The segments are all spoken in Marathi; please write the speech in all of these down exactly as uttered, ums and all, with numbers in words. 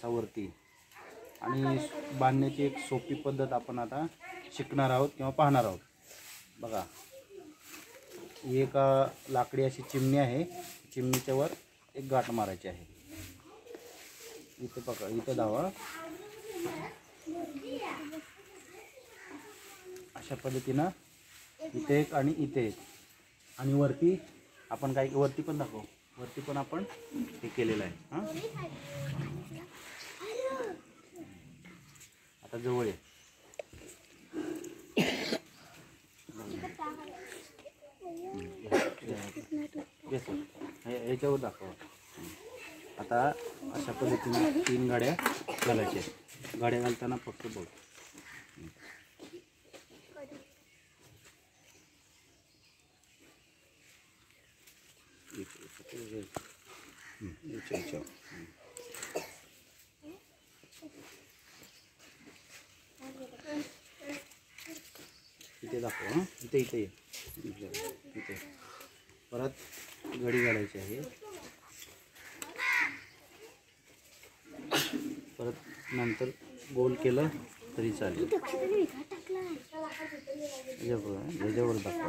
असा वरती. आणि बांधण्याची एक सोपी पद्धत आपण आता शिकणार आहोत किंवा पाहणार आहोत. बघा, ही एक लाकडी अशी चिमणी आहे. चिमणीच्या वर एक गाठ मारायची आहे. इथे बघा, इथे दावा. अशा पद्धतीनं इथे एक आणि इथे एक. आणि वरती आपण काय, वरती पण दाखव, वरती पण आपण हे केलेलं आहे. हां, आता जवळ आहे. याच्यावर दाखवा. आता अशा पद्धतीने तीन गाड्या घालायच्या. गाड्या घालताना फक्त बघ, इथे दाखव. हां, इथे इथे इथे परत घडी घालायची आहे. परत नंतर गोल केलं तरी चालेल. याच्यावर दाखवा.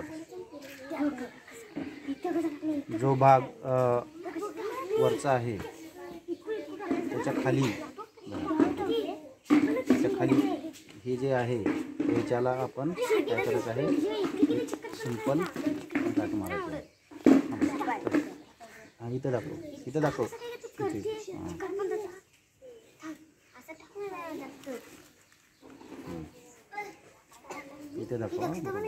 जो भाग वरचा आहे त्याच्या खाली, त्याच्या खाली हे जे आहे याच्याला आपण काय करायचं आहे, सिंपल गाठ मारायचं आहे. हां, इथं दाखव, इथं दाखव, इथे. इथे दाखव.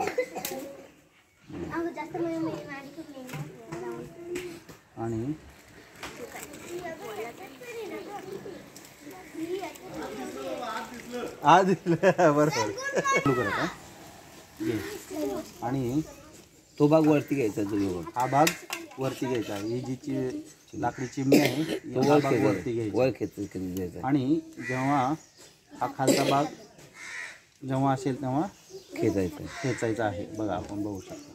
आणि आज दिसलं बरोबर. सुरू करत आहे. आणि तो भाग वरती घ्यायचा. जो हा भाग वरती घ्यायचा. ही जी लाकडी चिमणी आहे तो हा भाग वरती घ्यायचा. वर घ्यायचा. आणि जेव्हा हा खालचा भाग जेव्हा असेल तेव्हा खेचायचा खेचायचा आहे. बघा, आपण बघू शकतो.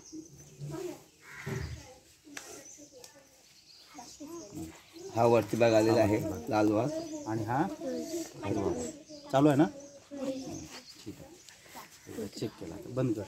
हा वरती भाग आलेला आहे, लाल भाग. आणि हा हिरवा भाग चालू आहे ना. ठीक आहे, चेक केला. बंद कर.